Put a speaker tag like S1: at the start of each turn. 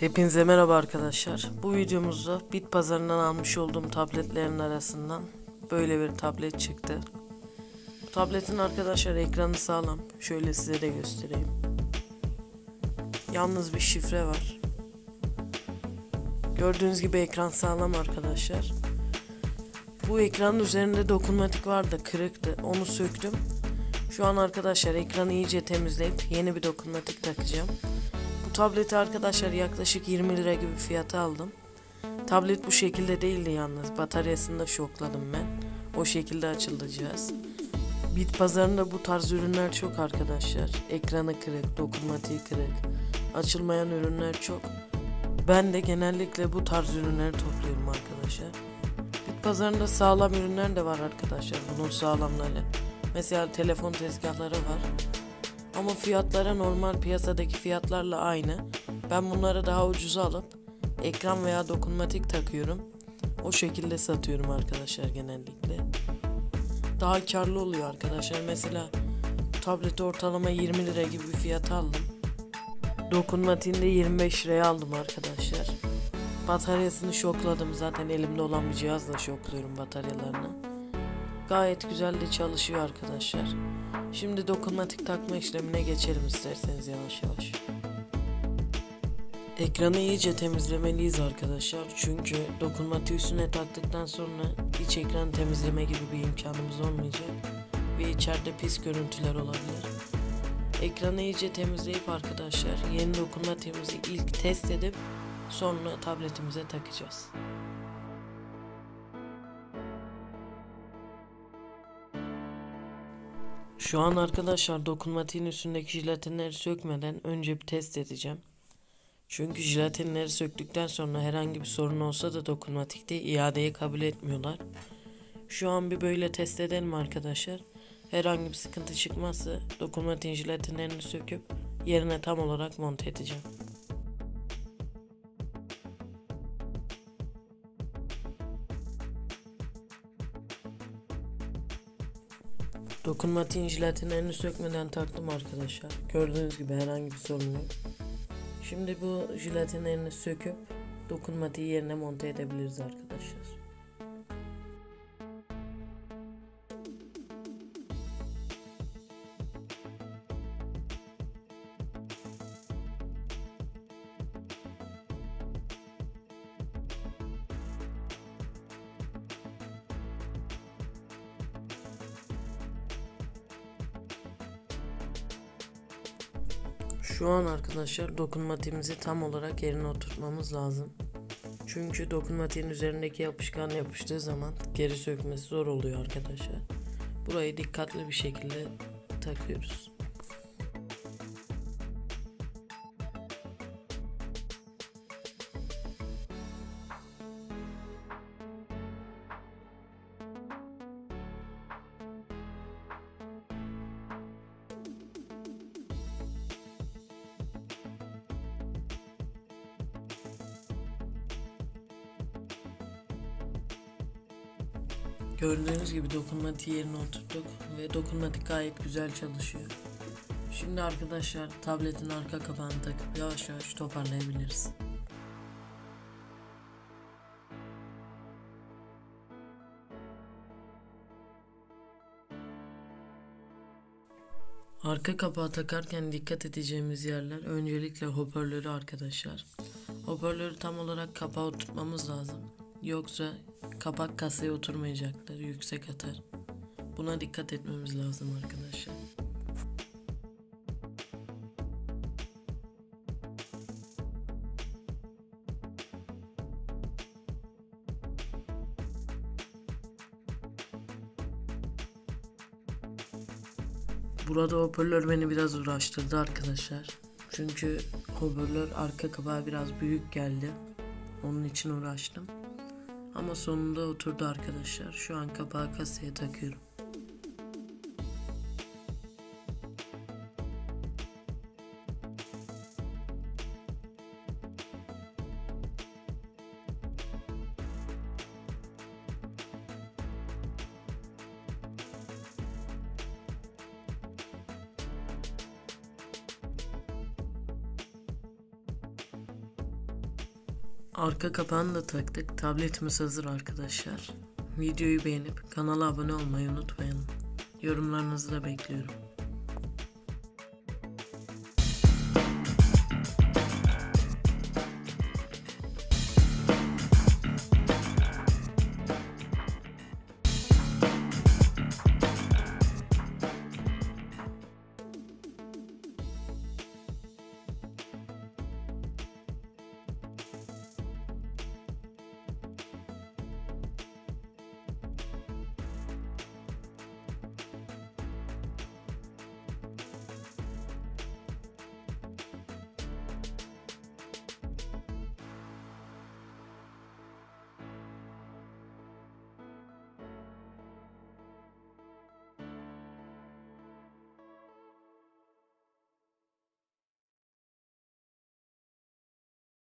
S1: Hepinize merhaba arkadaşlar. Bu videomuzda bit pazarından almış olduğum tabletlerin arasından böyle bir tablet çıktı. Bu tabletin arkadaşlar ekranı sağlam. Şöyle size de göstereyim. Yalnız bir şifre var. Gördüğünüz gibi ekran sağlam arkadaşlar. Bu ekranın üzerinde dokunmatik vardı, kırıktı. Onu söktüm. Şu an arkadaşlar ekranı iyice temizleyip yeni bir dokunmatik takacağım. Bu tableti arkadaşlar yaklaşık 20 lira gibi fiyata aldım. Tablet bu şekilde değildi yalnız. Bataryasını da şokladım ben. O şekilde açıldı cihaz. Bit pazarında bu tarz ürünler çok arkadaşlar. Ekranı kırık, dokunmatiği kırık, açılmayan ürünler çok. Ben de genellikle bu tarz ürünleri topluyorum arkadaşlar. Bit pazarında sağlam ürünler de var arkadaşlar. Bunun sağlamları. Mesela telefon tezgahları var. Ama fiyatları normal piyasadaki fiyatlarla aynı. Ben bunları daha ucuza alıp ekran veya dokunmatik takıyorum. O şekilde satıyorum arkadaşlar genellikle. Daha karlı oluyor arkadaşlar. Mesela bu tableti ortalama 20 lira gibi bir fiyata aldım. Dokunmatiğini de 25 liraya aldım arkadaşlar. Bataryasını şokladım. Zaten elimde olan bir cihazla şokluyorum bataryalarını. Gayet güzel de çalışıyor arkadaşlar. Şimdi dokunmatik takma işlemine geçelim isterseniz yavaş yavaş. Ekranı iyice temizlemeliyiz arkadaşlar. Çünkü dokunmatiği üstüne taktıktan sonra iç ekranı temizleme gibi bir imkanımız olmayacak. Ve içeride pis görüntüler olabilir. Ekranı iyice temizleyip arkadaşlar yeni dokunmatiğimizi ilk test edip sonra tabletimize takacağız. Şu an arkadaşlar dokunmatiğin üstündeki jelatinleri sökmeden önce bir test edeceğim. Çünkü jelatinleri söktükten sonra herhangi bir sorun olsa da dokunmatikte iadeyi kabul etmiyorlar. Şu an bir böyle test edelim arkadaşlar. Herhangi bir sıkıntı çıkmazsa dokunmatiğin jelatinlerini söküp yerine tam olarak monte edeceğim. Dokunmatiğin jelatinlerini sökmeden taktım arkadaşlar. Gördüğünüz gibi herhangi bir sorun yok. Şimdi bu jelatinlerini söküp dokunmatiği yerine monte edebiliriz arkadaşlar. Şu an arkadaşlar dokunmatiğimizi tam olarak yerine oturtmamız lazım. Çünkü dokunmatiğin üzerindeki yapışkan yapıştığı zaman geri sökmesi zor oluyor arkadaşlar. Burayı dikkatli bir şekilde takıyoruz. Gördüğünüz gibi dokunmatiği yerine oturttuk ve dokunmatik gayet güzel çalışıyor. Şimdi arkadaşlar tabletin arka kapağını takıp yavaş yavaş toparlayabiliriz. Arka kapağı takarken dikkat edeceğimiz yerler öncelikle hoparlörü arkadaşlar. Hoparlörü tam olarak kapağa oturtmamız lazım. Yoksa kapak kasaya oturmayacaktır, yüksek atar. Buna dikkat etmemiz lazım arkadaşlar. Burada hoparlör beni biraz uğraştırdı arkadaşlar. Çünkü hoparlör arka kapağı biraz büyük geldi. Onun için uğraştım. Ama sonunda oturdu arkadaşlar. Şu an kapağı kasaya takıyorum. Arka kapağını da taktık. Tabletimiz hazır arkadaşlar. Videoyu beğenip kanala abone olmayı unutmayın. Yorumlarınızı da bekliyorum.